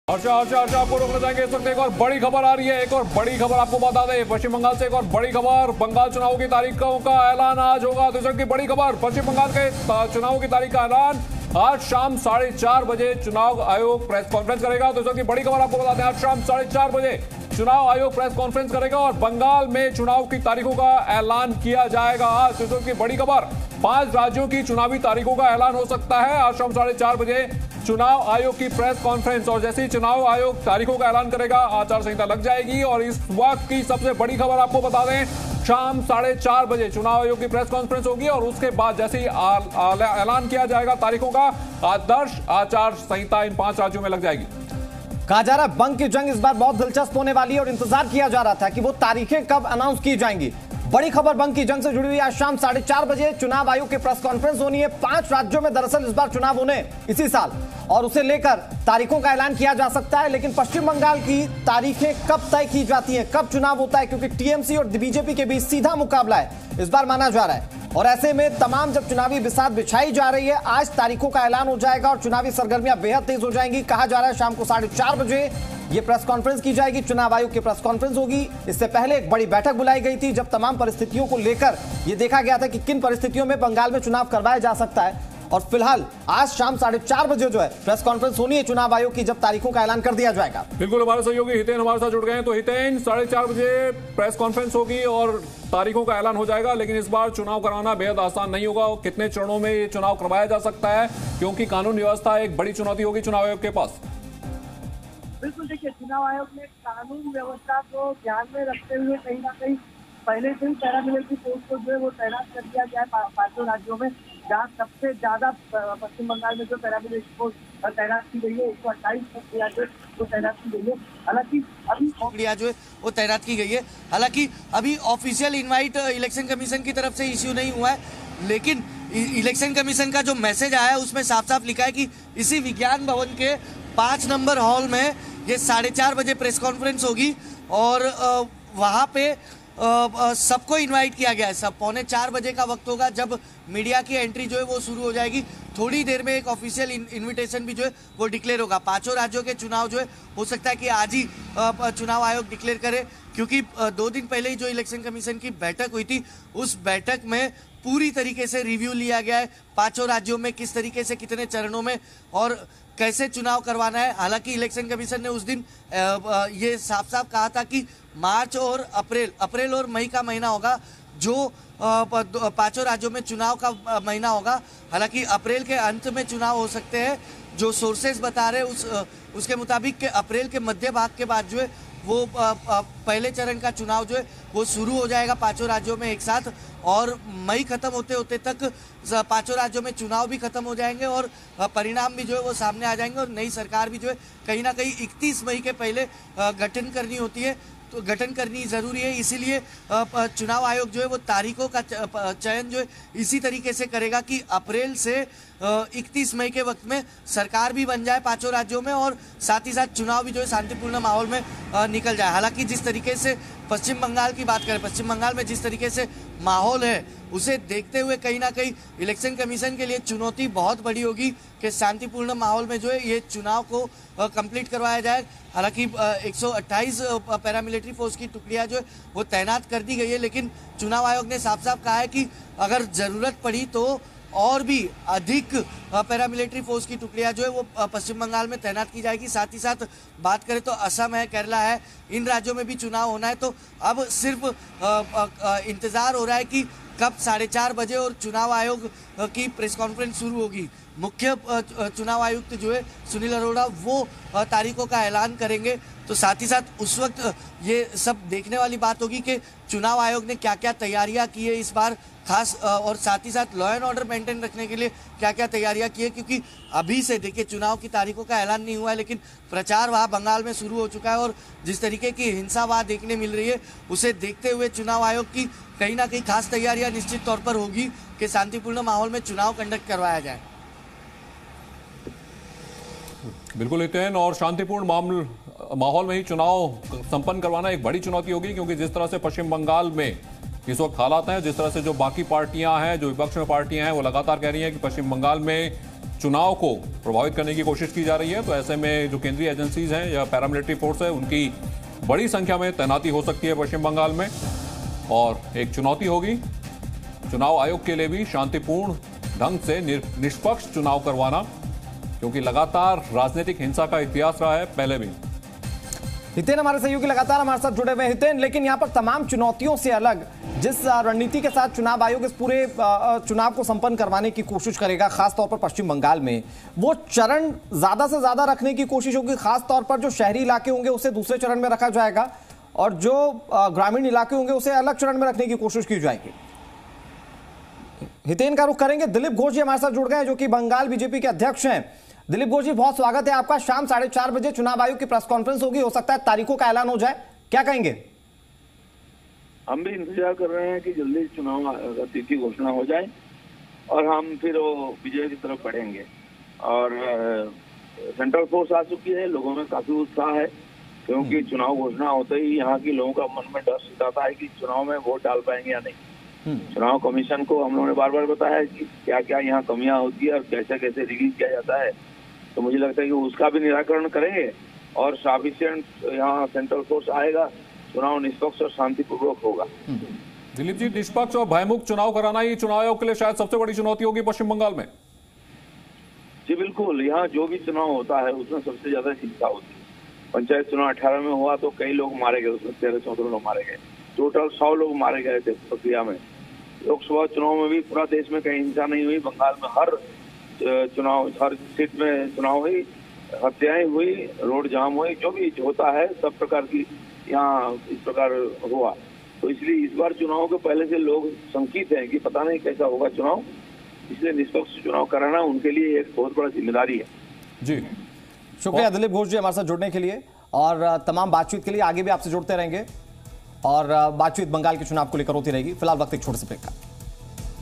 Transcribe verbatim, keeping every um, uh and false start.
हर्षा हर्षा हर्षा आपको रोकना चाहेंगे। इस वक्त एक और बड़ी खबर आ रही है, एक और बड़ी खबर आपको बता दें। पश्चिम बंगाल से एक और बड़ी खबर, बंगाल चुनाव की तारीखों का ऐलान आज होगा। तो इस वक्त की बड़ी खबर, पश्चिम बंगाल के चुनाव की तारीख का ऐलान आज शाम साढ़े चार बजे चुनाव आयोग प्रेस कॉन्फ्रेंस करेगा। तो इस वक्त की बड़ी खबर आपको बता दें, आज शाम साढ़े चार बजे चुनाव आयोग प्रेस कॉन्फ्रेंस करेगा और बंगाल में चुनाव की तारीखों का ऐलान किया जाएगा। आज तो इस वक्त की बड़ी खबर, पांच राज्यों की चुनावी तारीखों का ऐलान हो सकता है। आज शाम साढ़े चार बजे चुनाव आयोग की प्रेस कॉन्फ्रेंस, और जैसे ही चुनाव आयोग तारीखों का ऐलान करेगा आचार संहिता लग जाएगी। और इस वक्त की सबसे बड़ी खबर आपको बता दें, शाम साढ़े चार बजे चुनाव आयोग की प्रेस कॉन्फ्रेंस होगी और उसके बाद जैसे ही ऐलान किया जाएगा तारीखों का, आदर्श आचार संहिता इन पांच राज्यों में लग जाएगी। कहा जा रहा है बंक की जंग इस बार बहुत दिलचस्प होने वाली है और इंतजार किया जा रहा था कि वो तारीखें कब अनाउंस की जाएंगी। बड़ी खबर बंक की जंग से जुड़ी हुई, आज शाम साढ़े चार बजे चुनाव आयोग की प्रेस कॉन्फ्रेंस होनी है। पांच राज्यों में दरअसल इस बार चुनाव होने इसी साल और उसे लेकर तारीखों का ऐलान किया जा सकता है। लेकिन पश्चिम बंगाल की तारीखें कब तय की जाती हैं, कब चुनाव होता है, क्योंकि टीएमसी और बीजेपी के बीच सीधा मुकाबला है इस बार माना जा रहा है। और ऐसे में तमाम जब चुनावी बिसात बिछाई जा रही है, आज तारीखों का ऐलान हो जाएगा और चुनावी सरगर्मियां बेहद तेज हो जाएंगी। कहा जा रहा है शाम को साढ़े चार बजे ये प्रेस कॉन्फ्रेंस की जाएगी, चुनाव आयोग की प्रेस कॉन्फ्रेंस होगी। इससे पहले एक बड़ी बैठक बुलाई गई थी जब तमाम परिस्थितियों को लेकर यह देखा गया था कि किन परिस्थितियों में बंगाल में चुनाव करवाया जा सकता है। और फिलहाल आज शाम साढ़े चार बजे जो है प्रेस कॉन्फ्रेंस होनी है चुनाव आयोग की, जब तारीखों का ऐलान कर दिया जाएगा। बिल्कुल, हमारे सहयोगी हितेन हमारे साथ जुड़ गए हैं। तो हितेन, साढ़े चार बजे प्रेस कॉन्फ्रेंस होगी और तारीखों का ऐलान हो जाएगा, लेकिन इस बार चुनाव कराना बेहद आसान नहीं होगा। कितने चरणों में ये चुनाव करवाया जा सकता है, क्योंकि कानून व्यवस्था एक बड़ी चुनौती होगी चुनाव आयोग के पास। बिल्कुल, देखिए चुनाव आयोग ने कानून व्यवस्था को ध्यान में रखते हुए कहीं ना कहीं पहले से ही पैरामिलिट्री फोर्स को जो है वो तैनात कर दिया गया है पांचों राज्यों में, जहाँ सबसे ज्यादा पश्चिम बंगाल में जो पैरामिलिट्री फोर्स तैनात की गई है, एक सौ अट्ठाईस जो वो तैनात की गई है। हालांकि अभी जो है वो तैनात की गई है। हालांकि अभी ऑफिशियल इनवाइट इलेक्शन कमीशन की तरफ से इश्यू नहीं हुआ है, लेकिन इलेक्शन कमीशन का जो मैसेज आया है उसमें साफ साफ लिखा है कि इसी विज्ञान भवन के पाँच नंबर हॉल में ये साढ़े चार बजे प्रेस कॉन्फ्रेंस होगी और वहाँ पे सबको इनवाइट किया गया है। सब पौने चार बजे का वक्त होगा जब मीडिया की एंट्री जो है वो शुरू हो जाएगी। थोड़ी देर में एक ऑफिशियल इनविटेशन भी जो है वो डिक्लेयर होगा। पांचों राज्यों के चुनाव जो है हो सकता है कि आज ही चुनाव आयोग डिक्लेयर करे, क्योंकि दो दिन पहले ही जो इलेक्शन कमीशन की बैठक हुई थी उस बैठक में पूरी तरीके से रिव्यू लिया गया है पांचों राज्यों में किस तरीके से, कितने चरणों में और कैसे चुनाव करवाना है। हालांकि इलेक्शन कमीशन ने उस दिन ये साफ साफ कहा था कि मार्च और अप्रैल अप्रैल और मई का महीना होगा जो पांचों राज्यों में चुनाव का महीना होगा। हालांकि अप्रैल के अंत में चुनाव हो सकते हैं, जो सोर्सेज बता रहे उस उसके मुताबिक के अप्रैल के मध्य भाग के बाद जो है वो पहले चरण का चुनाव जो है वो शुरू हो जाएगा पांचों राज्यों में एक साथ, और मई खत्म होते होते तक पांचों राज्यों में चुनाव भी खत्म हो जाएंगे और परिणाम भी जो है वो सामने आ जाएंगे और नई सरकार भी जो है कहीं ना कहीं इकतीस मई के पहले गठन करनी होती है, तो गठन करनी जरूरी है। इसीलिए चुनाव आयोग जो है वो तारीखों का चयन जो है इसी तरीके से करेगा कि अप्रैल से इकतीस मई के वक्त में सरकार भी बन जाए पांचों राज्यों में और साथ ही साथ चुनाव भी जो है शांतिपूर्ण माहौल में निकल जाए। हालांकि जिस तरीके से पश्चिम बंगाल की बात करें, पश्चिम बंगाल में जिस तरीके से माहौल है उसे देखते हुए कहीं ना कहीं इलेक्शन कमीशन के लिए चुनौती बहुत बड़ी होगी कि शांतिपूर्ण माहौल में जो है ये चुनाव को कंप्लीट करवाया जाए। हालांकि एक सौ अट्ठाईस पैरामिलिट्री फोर्स की टुकड़ियां जो है वो तैनात कर दी गई है, लेकिन चुनाव आयोग ने साफ साफ कहा है कि अगर जरूरत पड़ी तो और भी अधिक पैरामिलिट्री फोर्स की टुकड़ियां जो है वो पश्चिम बंगाल में तैनात की जाएगी। साथ ही साथ बात करें तो असम है, केरला है, इन राज्यों में भी चुनाव होना है। तो अब सिर्फ इंतजार हो रहा है कि कब साढ़े चार बजे और चुनाव आयोग की प्रेस कॉन्फ्रेंस शुरू होगी। मुख्य चुनाव आयुक्त जो है सुनील अरोड़ा वो तारीखों का ऐलान करेंगे, तो साथ ही साथ उस वक्त ये सब देखने वाली बात होगी कि चुनाव आयोग ने क्या क्या तैयारियां की है इस बार खास, और साथ ही साथ लॉ एंड ऑर्डर मेंटेन रखने के लिए क्या क्या तैयारियां की है। क्योंकि अभी से देखिए चुनाव की तारीखों का ऐलान नहीं हुआ है, लेकिन प्रचार वहाँ बंगाल में शुरू हो चुका है और जिस तरीके की हिंसा वहाँ देखने मिल रही है उसे देखते हुए चुनाव आयोग की कहीं ना कहीं खास तैयारियां निश्चित तौर पर होगी कि शांतिपूर्ण माहौल में चुनाव कंडक्ट करवाया जाए। बिल्कुल हितेन, और शांतिपूर्ण माहौल में ही चुनाव संपन्न करवाना एक बड़ी चुनौती होगी, क्योंकि जिस तरह से पश्चिम बंगाल में इस वक्त हालात हैं, जिस तरह से जो बाकी पार्टियां हैं, जो विपक्ष में पार्टियां हैं, वो लगातार कह रही हैं कि पश्चिम बंगाल में चुनाव को प्रभावित करने की कोशिश की जा रही है। तो ऐसे में जो केंद्रीय एजेंसीज हैं या पैरामिलिट्री फोर्स है, उनकी बड़ी संख्या में तैनाती हो सकती है पश्चिम बंगाल में, और एक चुनौती होगी चुनाव आयोग के लिए भी शांतिपूर्ण ढंग से निष्पक्ष चुनाव करवाना, क्योंकि लगातार राजनीतिक हिंसा का इतिहास रहा है पहले भी। हितेन हमारे सहयोगी लगातार हमारे साथ जुड़े हुए हैं। हितेन, लेकिन यहाँ पर तमाम चुनौतियों से अलग जिस रणनीति के साथ चुनाव आयोग इस पूरे चुनाव को संपन्न करवाने की कोशिश करेगा, खासतौर पर पश्चिम बंगाल में, वो चरण ज्यादा से ज्यादा रखने की कोशिश होगी। खासतौर पर जो शहरी इलाके होंगे उसे दूसरे चरण में रखा जाएगा और जो ग्रामीण इलाके होंगे उसे अलग चरण में रखने की कोशिश की जाएगी। हितेन का रुख करेंगे। दिलीप घोष जी हमारे साथ जुड़ गए, जो कि बंगाल बीजेपी के अध्यक्ष हैं। दिलीप घोष जी, बहुत स्वागत है आपका। शाम साढ़े चार बजे चुनाव आयोग की प्रेस कॉन्फ्रेंस होगी, हो सकता है तारीखों का ऐलान हो जाए, क्या कहेंगे? हम भी इंतजार कर रहे हैं कि जल्दी चुनाव तिथि घोषणा हो जाए और हम फिर वो विजय की तरफ बढ़ेंगे। और सेंट्रल फोर्स आ चुकी है, लोगों में काफी उत्साह है, क्योंकि चुनाव घोषणा होते ही यहाँ के लोगों का मन में डर सताता है कि चुनाव में वोट डाल पाएंगे या नहीं। चुनाव कमीशन को हम लोगों ने बार बार बताया है कि क्या क्या यहाँ कमियां होती है और कैसे कैसे रिलीज किया जाता है। तो मुझे लगता है कि उसका भी निराकरण करेंगे और सफिशिएंट यहाँ सेंट्रल फोर्स आएगा, चुनाव निष्पक्ष और शांतिपूर्वक होगा। दिलीप जी, निष्पक्ष और भयमुक्त चुनाव कराना ही चुनाव आयोग के लिए शायद सबसे बड़ी चुनौती होगी पश्चिम बंगाल में। जी बिल्कुल, यहाँ जो भी चुनाव होता है उसमें सबसे ज्यादा हिंसा होती है। पंचायत चुनाव अठारह में हुआ तो कई लोग मारे गए, उसमें तेरह चौदह लोग मारे गए, टोटल सौ लोग मारे गए थे प्रक्रिया में। लोकसभा चुनाव में भी पूरा देश में कहीं हिंसा नहीं हुई, बंगाल में हर चुनाव हर सीट में चुनाव हुई, हत्याएं हुई, रोड जाम हुई, जो भी होता है सब प्रकार की यहाँ इस प्रकार हुआ। तो इसलिए इस बार चुनाव के पहले से लोग शंकित हैं कि पता नहीं कैसा होगा चुनाव, इसलिए निष्पक्ष चुनाव कराना उनके लिए एक बहुत बड़ा जिम्मेदारी है। जी शुक्रिया दिलीप घोष जी हमारे साथ जुड़ने के लिए, और तमाम बातचीत के लिए आगे भी आपसे जुड़ते रहेंगे और बातचीत बंगाल के चुनाव को लेकर होती रहेगी। फिलहाल वक्त एक छोटे से ब्रेक का।